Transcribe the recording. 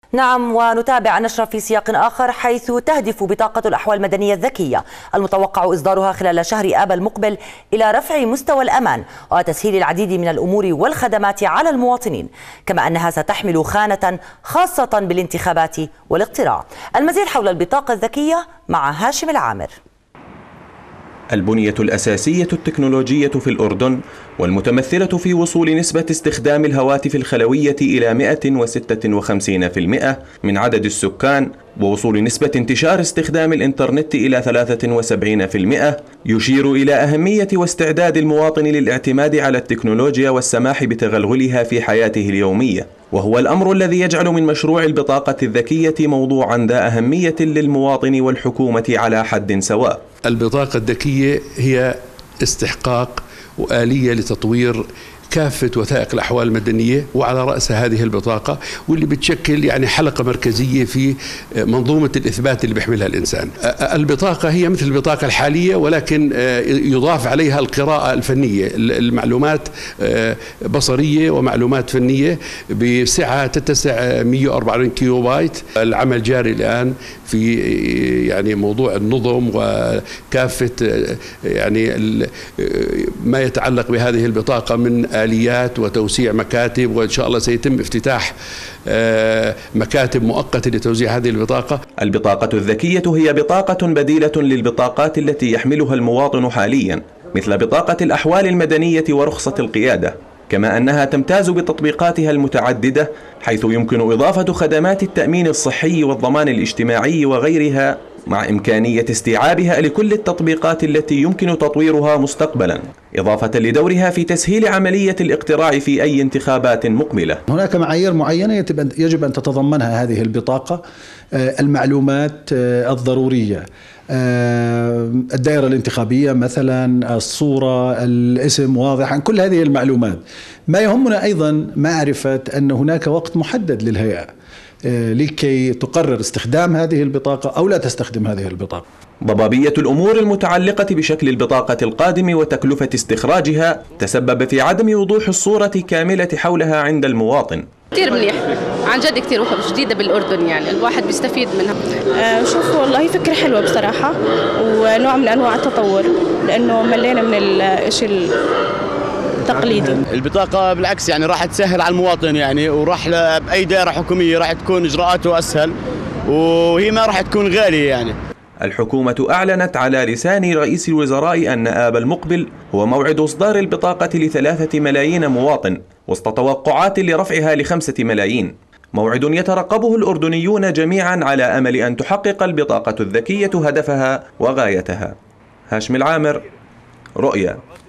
نعم، ونتابع النشرة في سياق آخر، حيث تهدف بطاقة الأحوال المدنية الذكية المتوقع إصدارها خلال شهر آب المقبل إلى رفع مستوى الأمان وتسهيل العديد من الأمور والخدمات على المواطنين، كما أنها ستحمل خانة خاصة بالانتخابات والاقتراع. المزيد حول البطاقة الذكية مع هاشم العامر. البنية الأساسية التكنولوجية في الأردن والمتمثلة في وصول نسبة استخدام الهواتف الخلوية إلى 156% من عدد السكان، ووصول نسبة انتشار استخدام الإنترنت إلى 73%، يشير إلى أهمية واستعداد المواطن للاعتماد على التكنولوجيا والسماح بتغلغلها في حياته اليومية، وهو الأمر الذي يجعل من مشروع البطاقة الذكية موضوعا ذا أهمية للمواطن والحكومة على حد سواء. البطاقة الذكية هي استحقاق وآلية لتطوير كافة وثائق الأحوال المدنية، وعلى رأسها هذه البطاقة، واللي بتشكل يعني حلقة مركزية في منظومة الإثبات اللي بيحملها الإنسان. البطاقة هي مثل البطاقة الحالية، ولكن يضاف عليها القراءة الفنية، المعلومات بصرية ومعلومات فنية بسعة تتسع 144 كيلو بايت. العمل جاري الآن في يعني موضوع النظم وكافة يعني ما يتعلق بهذه البطاقة من آليات وتوسيع مكاتب، وإن شاء الله سيتم افتتاح مكاتب مؤقتة لتوزيع هذه البطاقة. البطاقة الذكية هي بطاقة بديلة للبطاقات التي يحملها المواطن حاليا، مثل بطاقة الأحوال المدنية ورخصة القيادة، كما أنها تمتاز بتطبيقاتها المتعددة، حيث يمكن إضافة خدمات التأمين الصحي والضمان الاجتماعي وغيرها، مع إمكانية استيعابها لكل التطبيقات التي يمكن تطويرها مستقبلا، إضافة لدورها في تسهيل عملية الاقتراع في أي انتخابات مقبلة. هناك معايير معينة يجب أن تتضمنها هذه البطاقة: المعلومات الضرورية، الدائرة الانتخابية مثلا، الصورة، الاسم واضحا، كل هذه المعلومات. ما يهمنا أيضا معرفة أن هناك وقت محدد للهيئة لكي تقرر استخدام هذه البطاقة أو لا تستخدم هذه البطاقة. ضبابية الأمور المتعلقة بشكل البطاقة القادم وتكلفة استخراجها تسبب في عدم وضوح الصورة كاملة حولها عند المواطن. كثير منيح عن جد، كثير جديدة بالأردن، يعني الواحد بيستفيد منها. شوف والله فكرة حلوة بصراحة، ونوع من أنواع التطور، لأنه ملينا من الشيء تقليدي. البطاقة بالعكس يعني راح تسهل على المواطن، يعني وراح بأي دائرة حكومية راح تكون إجراءاته أسهل، وهي ما راح تكون غالية. يعني الحكومة أعلنت على لسان رئيس الوزراء أن آب المقبل هو موعد إصدار البطاقة ل3 ملايين مواطن، وسط توقعات لرفعها ل5 ملايين، موعد يترقبه الأردنيون جميعا على أمل أن تحقق البطاقة الذكية هدفها وغايتها. هاشم العامر، رؤيا.